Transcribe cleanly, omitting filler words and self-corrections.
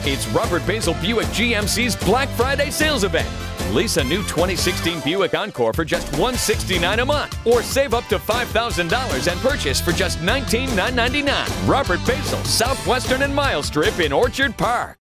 It's Robert Basil Buick GMC's Black Friday sales event. Lease a new 2016 Buick Encore for just $169 a month, or save up to $5,000 and purchase for just $19,999. Robert Basil, Southwestern and Mile Strip in Orchard Park.